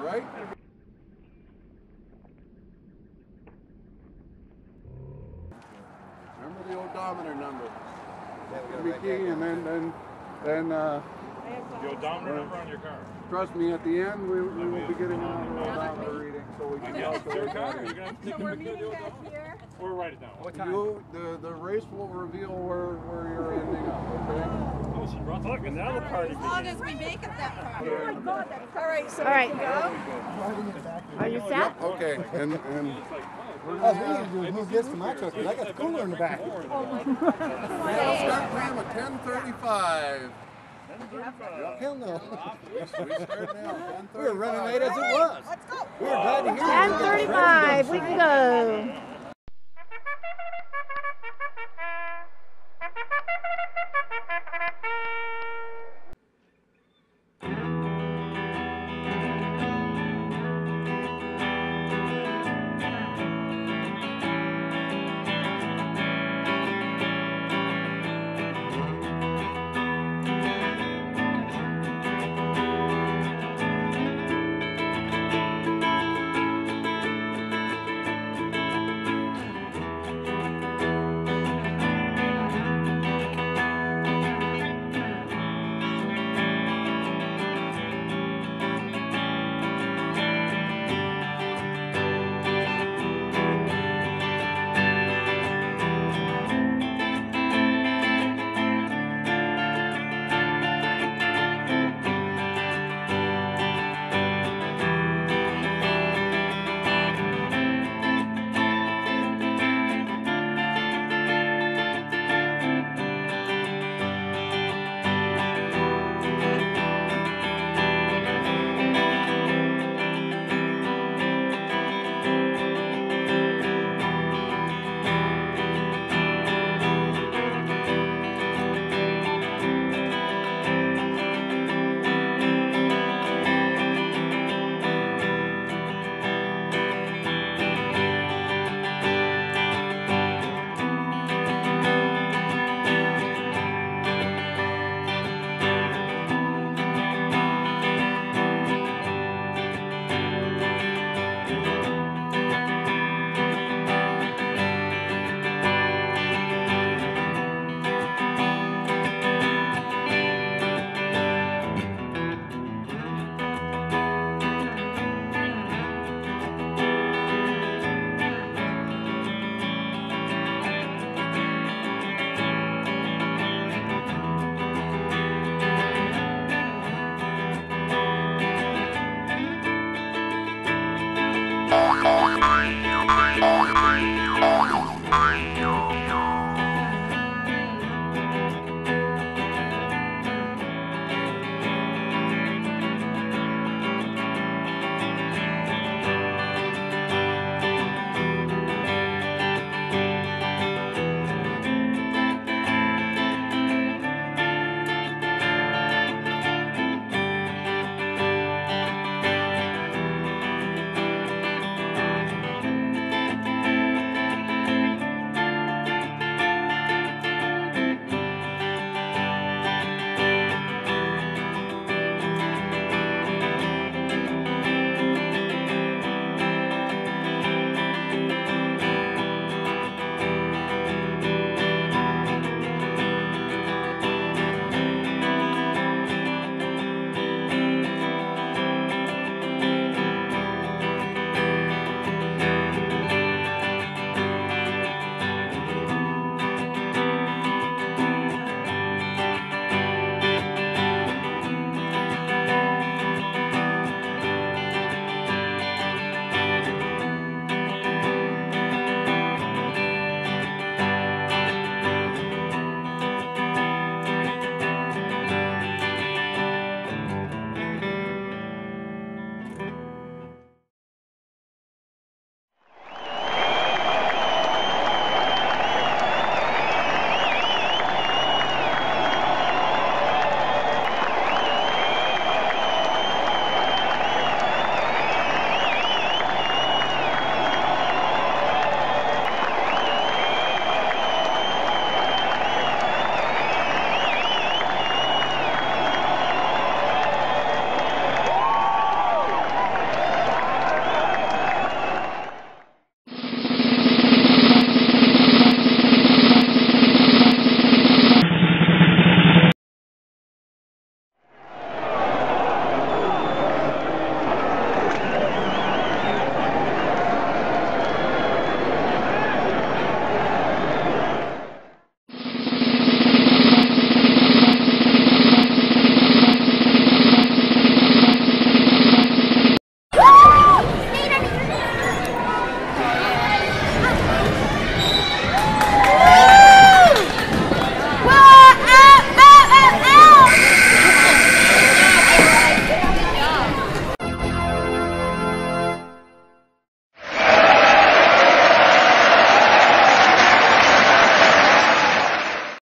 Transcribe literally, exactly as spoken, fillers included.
right? Remember the odometer number. Be key, and then, then, then, uh, the odometer number on your car. Trust me, at the end, we, we will be getting another odometer reading, so we can Your also car? You're gonna have to take So we're a picture of the meeting back odometer? here. Or write it down. What time? You, the, the race will reveal where, where you're ending up, okay? Oh, she brought the fucking now the party As long begins. as we make it that far. Oh my God, that's all right. So All right. we can go. Are you set? Okay, and, and All we need to do is move this to my truck, because I got the cooler in the back. we'll start time at ten thirty-five. Hell no. We start now, ten We were running late as it thirty-five. was. Let's go. We were glad to hear ten thirty-five, we can go.